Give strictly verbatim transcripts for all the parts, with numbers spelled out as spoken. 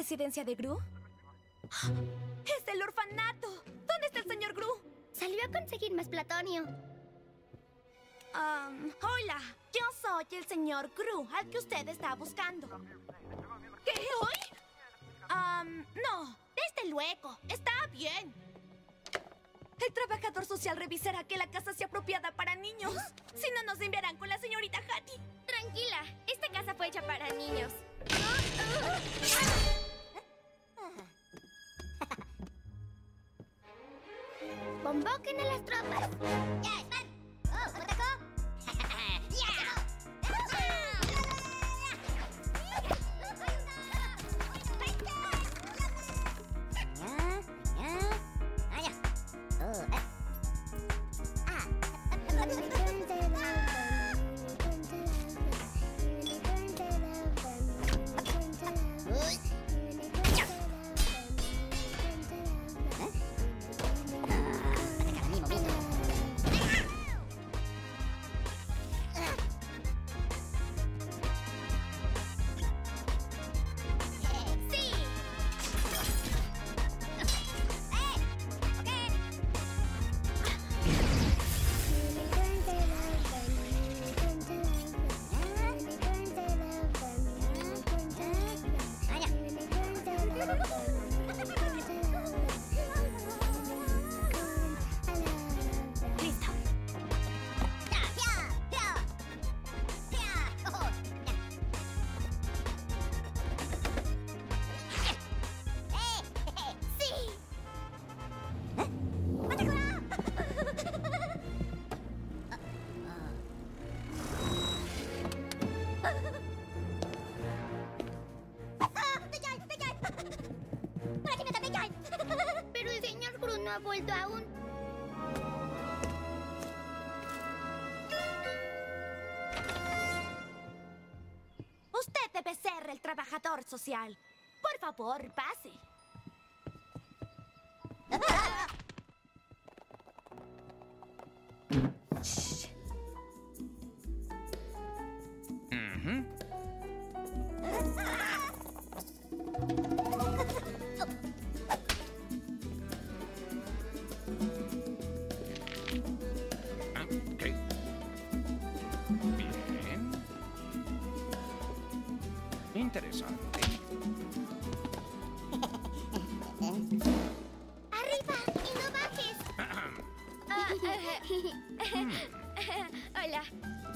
residencia de Gru? ¡Es el orfanato! ¿Dónde está el señor Gru? Salió a conseguir más platonio. Um, hola, yo soy el señor Gru, al que usted está buscando. ¿Qué, hoy? Um, no, desde luego, está bien. El trabajador social revisará que la casa sea apropiada para niños. Si no, nos enviarán con la señorita Hattie. Tranquila, esta casa fue hecha para niños. Convoquen a las tropas. ¡Ya están! ¡Oh, me atacó! Pero el señor Gru no ha vuelto aún. Usted debe ser el trabajador social. Por favor, pase. Interesante. ¡Arriba! ¡Y no bajes! Hola.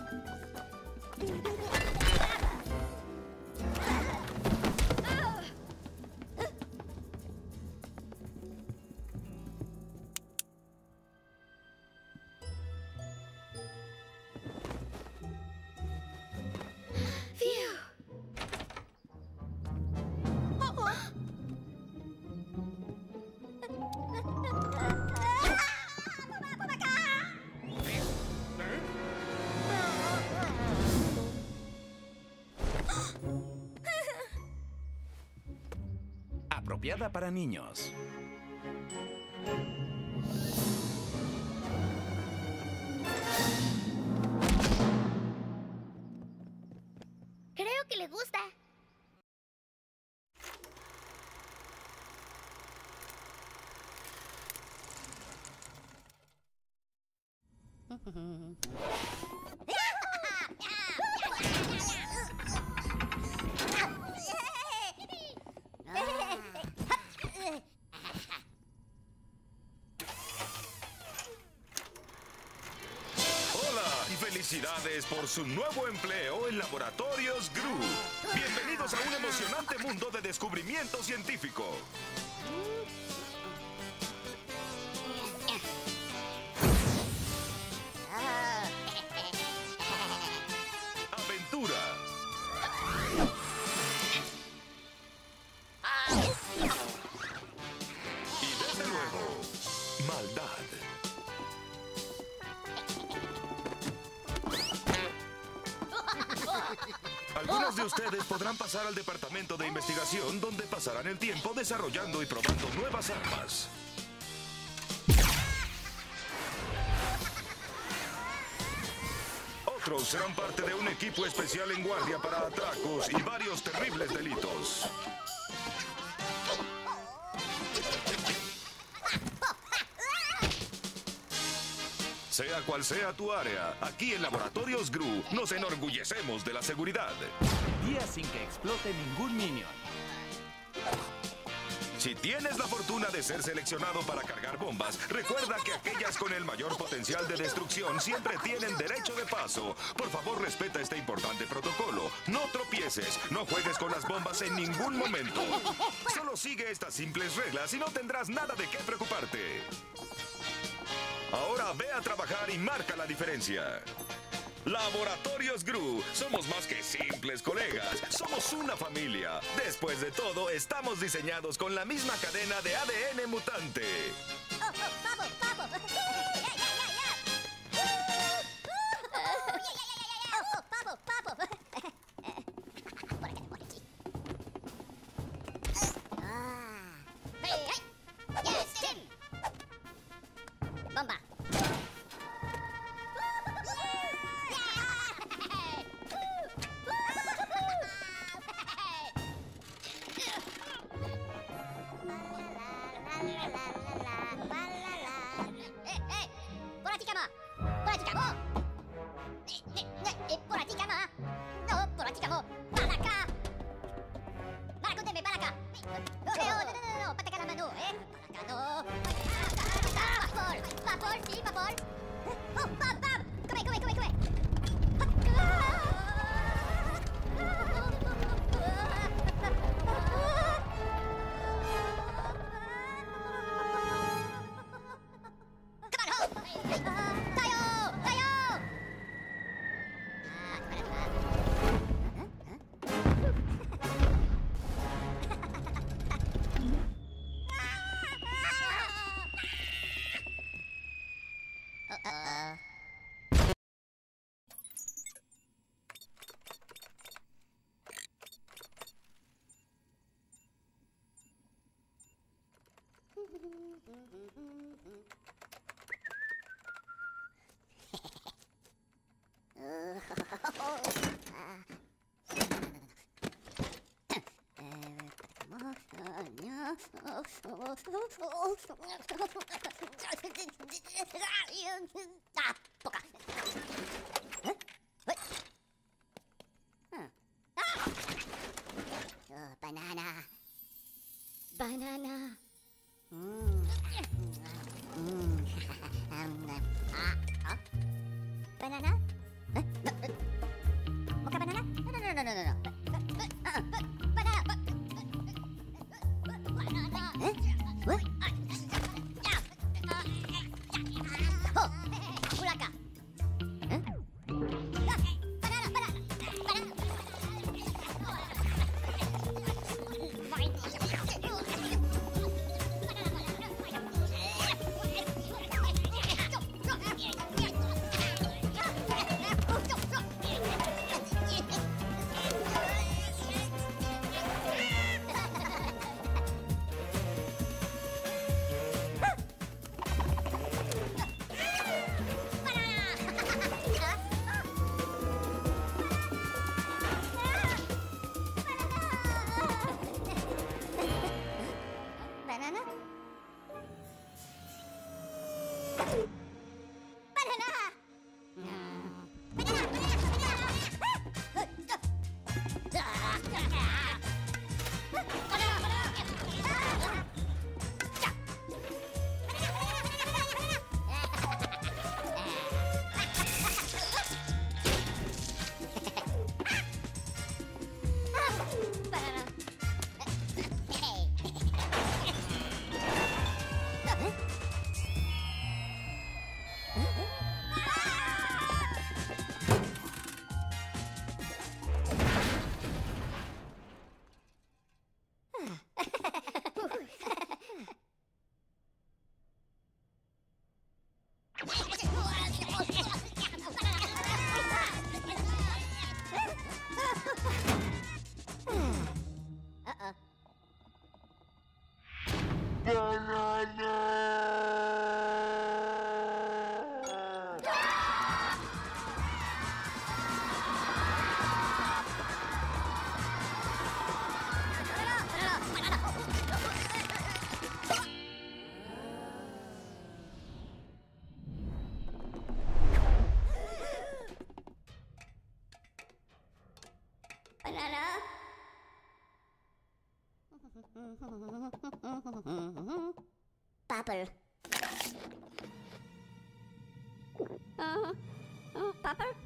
Apropiada para niños. Creo que le gusta. Felicidades por su nuevo empleo en Laboratorios Gru. Bienvenidos a un emocionante mundo de descubrimiento científico. Aventura. Y desde luego, maldad. Algunos de ustedes podrán pasar al departamento de investigación, donde pasarán el tiempo desarrollando y probando nuevas armas. Otros serán parte de un equipo especial en guardia para atracos y varios terribles delitos. Sea cual sea tu área, aquí en Laboratorios Gru nos enorgullecemos de la seguridad. Días sin que explote ningún minion. Si tienes la fortuna de ser seleccionado para cargar bombas, recuerda que aquellas con el mayor potencial de destrucción siempre tienen derecho de paso. Por favor, respeta este importante protocolo. No tropieces, no juegues con las bombas en ningún momento. Solo sigue estas simples reglas y no tendrás nada de qué preocuparte. Ahora ve a trabajar y marca la diferencia. Laboratorios Gru, somos más que simples colegas, somos una familia. Después de todo, estamos diseñados con la misma cadena de A D N mutante. Oh, oh, vamos, vamos. Ya, ya, ya, ya. Oh, ya, ya, ya, ya, ya. Oh, vamos, vamos. Por aquí, por aquí. Ah. Hey, hey. Yes, Tim. Bomba. Ah, poca. ¿Eh? ¿Eh? Ah. Ah. Oh, banana. Banana. Mm. Mm. Ah, ah. Banana? ¿Eh? No, eh. ¿Poca banana? No, no, no, no, no, no. Ah, banana. Banana. ¿Eh? ¿Eh? Oh, Uraka. Banana. Popper. Uh, uh, Popper?